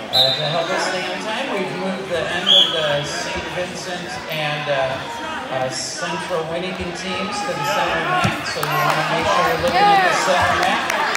To help us stay on time, we've moved the end of the St. Vincent and Central Winnicott teams to the center mat, so you want to make sure you're looking at the center mat.